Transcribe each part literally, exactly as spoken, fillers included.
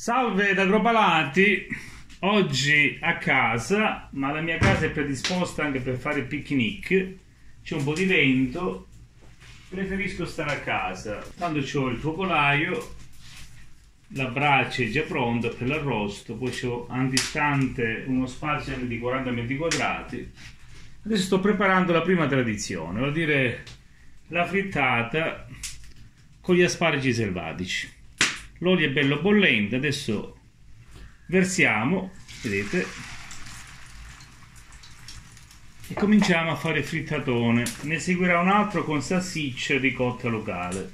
Salve da Agropalati, oggi a casa, ma la mia casa è predisposta anche per fare picnic, c'è un po' di vento, preferisco stare a casa, tanto c'ho il focolaio, la brace è già pronta per l'arrosto, poi c'ho antistante uno spazio di quaranta metri quadrati. Adesso sto preparando la prima tradizione, vuol dire la frittata con gli asparagi selvatici. L'olio è bello bollente, adesso versiamo, vedete, e cominciamo a fare frittatone. Ne seguirà un altro con salsiccia e ricotta locale.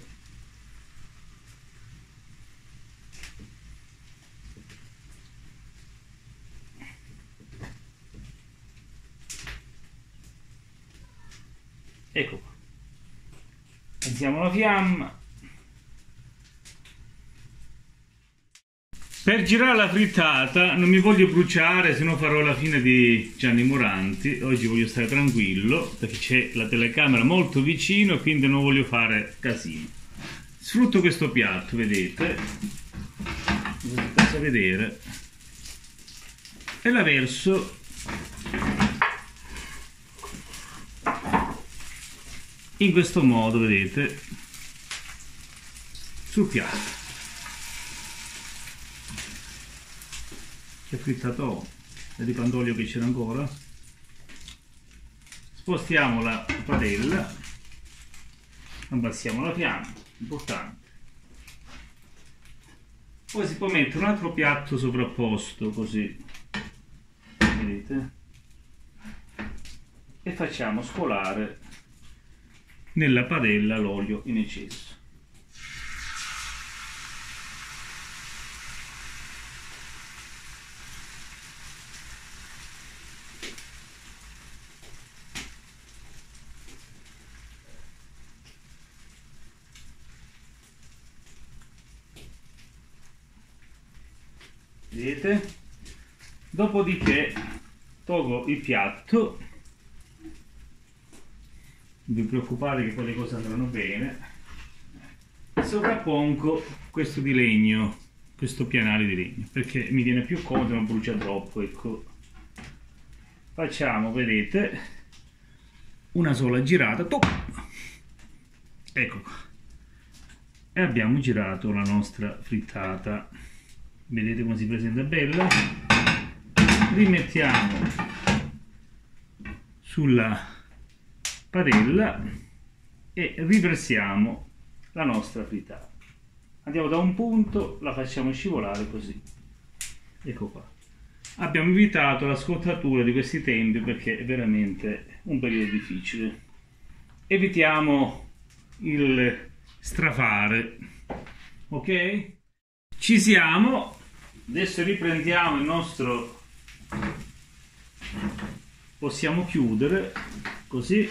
Ecco qua. Alziamo la fiamma. Per girare la frittata non mi voglio bruciare, se no farò la fine di Gianni Moranti. Oggi voglio stare tranquillo perché c'è la telecamera molto vicino e quindi non voglio fare casino. Sfrutto questo piatto, vedete, come potete vedere, e la verso in questo modo, vedete, sul piatto. Che frittato, vedi quanto olio che c'era ancora. Spostiamo la padella, abbassiamo la fiamma, importante. Poi si può mettere un altro piatto sovrapposto così, vedete, e facciamo scolare nella padella l'olio in eccesso. Vedete? Dopodiché tolgo il piatto, non vi preoccupate che poi le cose andranno bene, e sovrappongo questo di legno, questo pianale di legno, perché mi viene più comodo, non brucia troppo, ecco. Facciamo, vedete, una sola girata, top! Ecco qua, e abbiamo girato la nostra frittata. Vedete come si presenta bella. Rimettiamo sulla padella e riversiamo la nostra frittata. Andiamo da un punto, la facciamo scivolare così. Ecco qua. Abbiamo evitato la scottatura di questi tempi perché è veramente un periodo difficile. Evitiamo il strafare. Ok? Ci siamo. Adesso riprendiamo il nostro, possiamo chiudere così,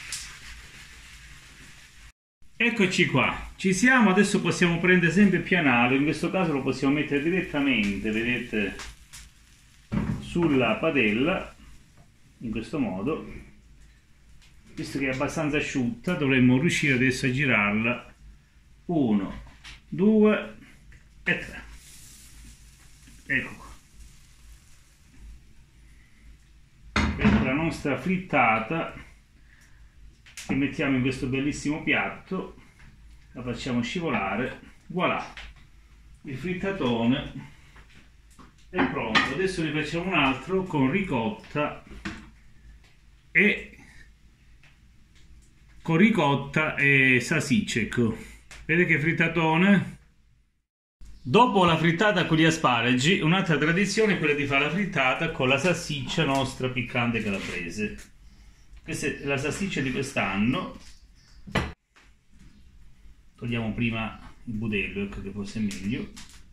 eccoci qua, ci siamo. Adesso possiamo prendere sempre il pianale, in questo caso lo possiamo mettere direttamente, vedete, sulla padella, in questo modo. Visto che è abbastanza asciutta dovremmo riuscire adesso a girarla, uno, due e tre. Ecco qua, questa è la nostra frittata che mettiamo in questo bellissimo piatto, la facciamo scivolare, voilà, il frittatone è pronto. Adesso ne facciamo un altro con ricotta e con ricotta e salsiccia, ecco, vedete che frittatone. Dopo la frittata con gli asparagi, un'altra tradizione è quella di fare la frittata con la salsiccia nostra piccante calabrese. Questa è la salsiccia di quest'anno. Togliamo prima il budello, ecco che forse è meglio.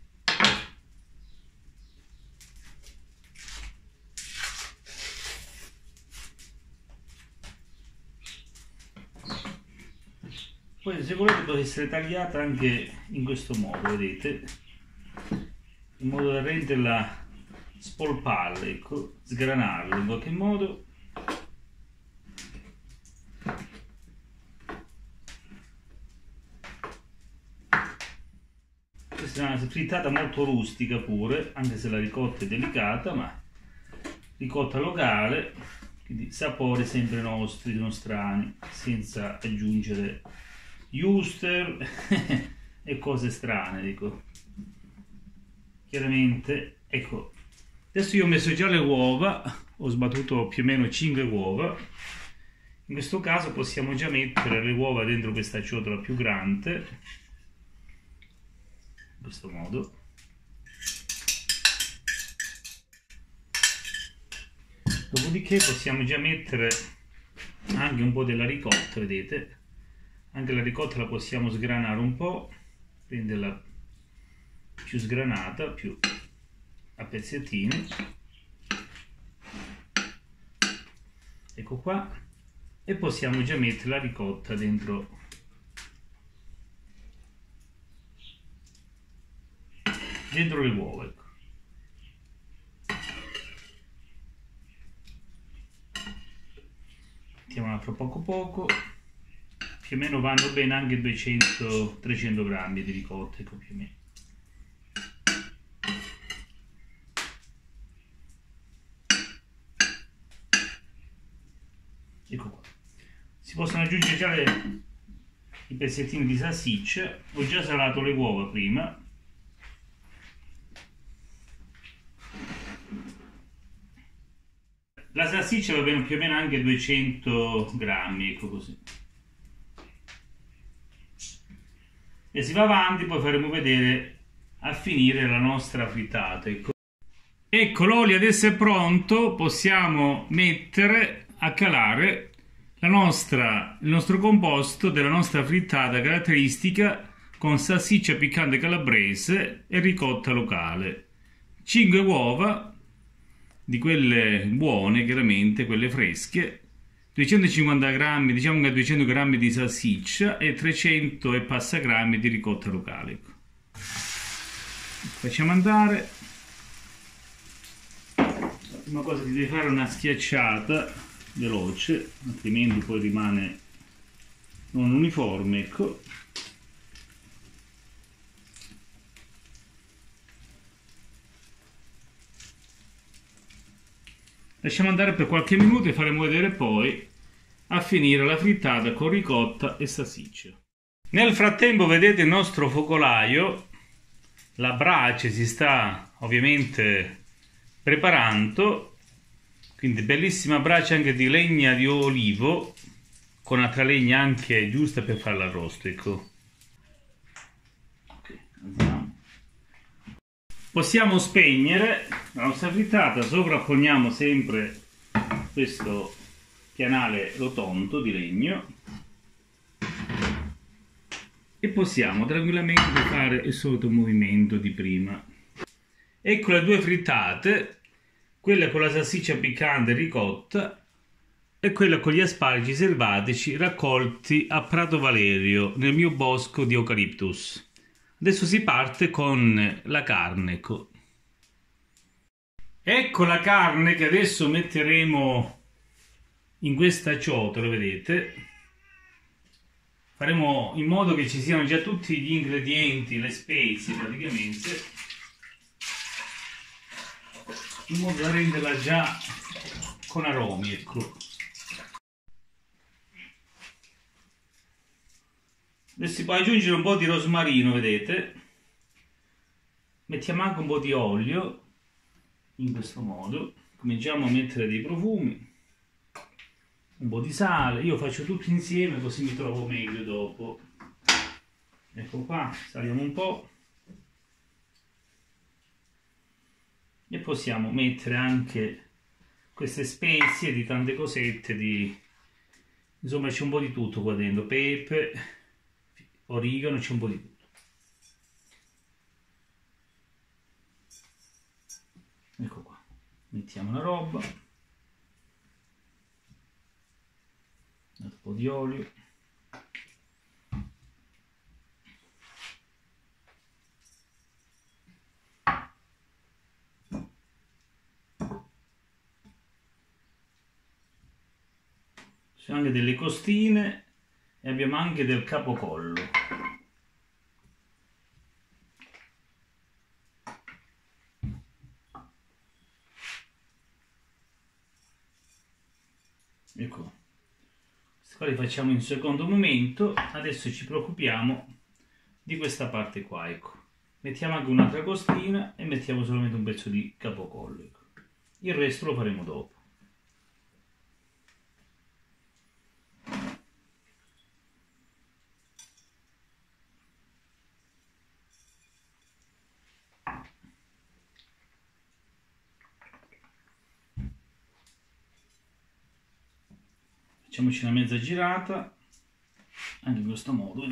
Poi se volete può essere tagliata anche in questo modo, vedete, in modo da renderla spolparla, ecco, sgranarla in qualche modo. questa è una frittata molto rustica pure, anche se la ricotta è delicata, ma ricotta locale, quindi sapori sempre nostri, nostrani, senza aggiungere Wuster e cose strane, dico. Chiaramente, ecco, adesso io ho messo già le uova, ho sbattuto più o meno cinque uova. In questo caso possiamo già mettere le uova dentro questa ciotola più grande, in questo modo. Dopodiché possiamo già mettere anche un po' della ricotta, vedete? Anche la ricotta la possiamo sgranare un po', renderla più sgranata, più a pezzettini. Ecco qua. E possiamo già mettere la ricotta dentro dentro le uova, ecco. Mettiamola fra poco poco, più o meno vanno bene anche duecento trecento grammi di ricotta, ecco, più o meno. Ecco qua. Si possono aggiungere già le, i pezzettini di salsiccia. Ho già salato le uova prima. La salsiccia va bene più o meno anche duecento grammi, ecco così. E si va avanti, poi faremo vedere a finire la nostra frittata, ecco. Ecco, l'olio adesso è pronto, possiamo mettere a calare la nostra, il nostro composto della nostra frittata caratteristica con salsiccia piccante calabrese e ricotta locale. cinque uova, di quelle buone, chiaramente, quelle fresche, duecentocinquanta grammi, diciamo che duecento grammi di salsiccia e trecento e passa grammi di ricotta locale. Facciamo andare. La prima cosa che devi fare è una schiacciata veloce, altrimenti poi rimane non uniforme, ecco. Lasciamo andare per qualche minuto e faremo vedere poi a finire la frittata con ricotta e salsiccia. Nel frattempo vedete il nostro focolaio, la brace si sta ovviamente preparando, quindi bellissima brace anche di legna di olivo, con altra legna anche giusta per fare l'arrosto, ecco. Okay, andiamo. Possiamo spegnere la nostra frittata, sovrapponiamo sempre questo pianale rotondo di legno e possiamo tranquillamente fare il solito movimento di prima. Ecco le due frittate, quella con la salsiccia piccante e ricotta e quella con gli asparagi selvatici raccolti a Prato Valerio nel mio bosco di eucaliptus. Adesso si parte con la carne. Ecco la carne che adesso metteremo in questa ciotola, vedete. Faremo in modo che ci siano già tutti gli ingredienti, le spezie praticamente, in modo da renderla già con aromi, ecco. Adesso si può aggiungere un po' di rosmarino, vedete. Mettiamo anche un po' di olio, in questo modo. Cominciamo a mettere dei profumi, un po' di sale. Io faccio tutto insieme così mi trovo meglio dopo. Ecco qua, saliamo un po'. E possiamo mettere anche queste spezie di tante cosette, di... insomma c'è un po' di tutto qua dentro, pepe, origano, c'è un po' di tutto. Ecco qua, mettiamo la roba, un po' di olio, ci sono anche delle costine e abbiamo anche del capocollo. poi li facciamo in un secondo momento. Adesso ci preoccupiamo di questa parte qua, ecco. Mettiamo anche un'altra costina e mettiamo solamente un pezzo di capocollo, ecco. Il resto lo faremo dopo. Facciamoci una mezza girata, anche in questo modo.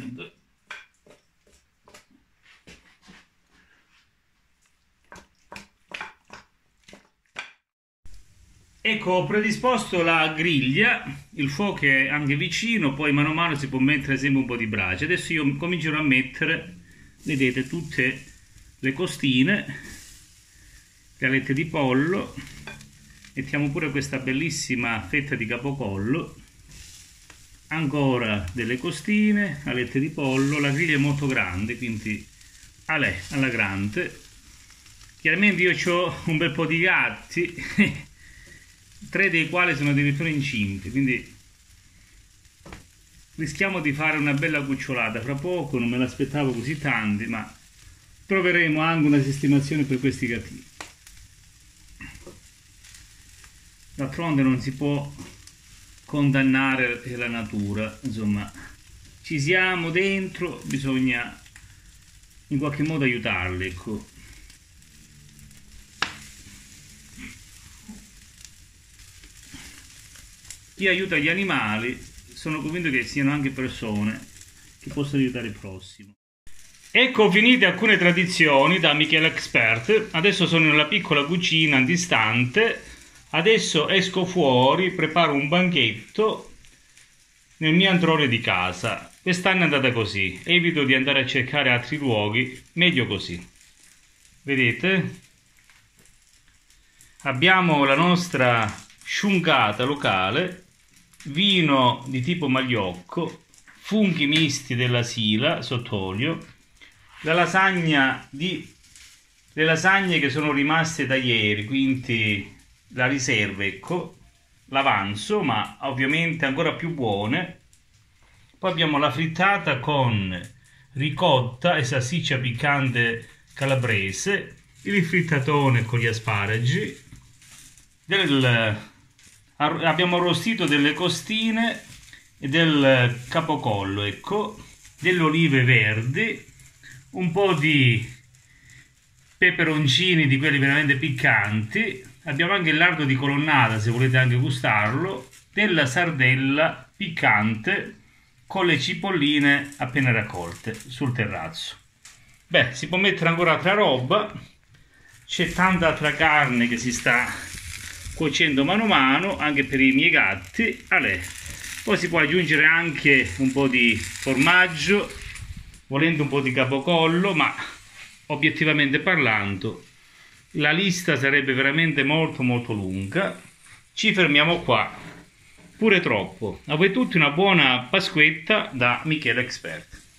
Ecco, ho predisposto la griglia, il fuoco è anche vicino, poi mano a mano si può mettere sempre un po' di brace. Adesso io comincerò a mettere, vedete, tutte le costine, le alette di pollo, mettiamo pure questa bellissima fetta di capocollo, ancora delle costine, alette di pollo. La griglia è molto grande, quindi alla, alla grande. Chiaramente io ho un bel po' di gatti, tre dei quali sono addirittura incinti, quindi rischiamo di fare una bella cucciolata fra poco. Non me l'aspettavo così tanti, ma troveremo anche una sistemazione per questi gattini. D'altronde non si può condannare la natura, insomma, ci siamo dentro, bisogna in qualche modo aiutarli, ecco. Chi aiuta gli animali, sono convinto che siano anche persone che possono aiutare il prossimo. Ecco finite alcune tradizioni da Michele Expert. Adesso sono nella piccola cucina antistante. Adesso esco fuori, preparo un banchetto nel mio androne di casa. Quest'anno è andata così, evito di andare a cercare altri luoghi, meglio così. Vedete? Abbiamo la nostra sciungata locale, vino di tipo Magliocco, funghi misti della Sila sott'olio, la lasagna di le lasagne che sono rimaste da ieri, quindi la riserva, ecco, l'avanzo, ma ovviamente ancora più buone. Poi abbiamo la frittata con ricotta e salsiccia piccante calabrese, il frittatone con gli asparagi, del, abbiamo arrostito delle costine e del capocollo, ecco, delle olive verdi, un po' di peperoncini di quelli veramente piccanti. Abbiamo anche il lardo di colonnata, se volete anche gustarlo, della sardella piccante con le cipolline appena raccolte sul terrazzo. Beh, si può mettere ancora altra roba, c'è tanta altra carne che si sta cuocendo mano a mano, anche per i miei gatti. Allè. Poi si può aggiungere anche un po' di formaggio, volendo un po' di capocollo, ma obiettivamente parlando la lista sarebbe veramente molto molto lunga. Ci fermiamo qua, pure troppo. A voi tutti una buona Pasquetta da Michele Expert.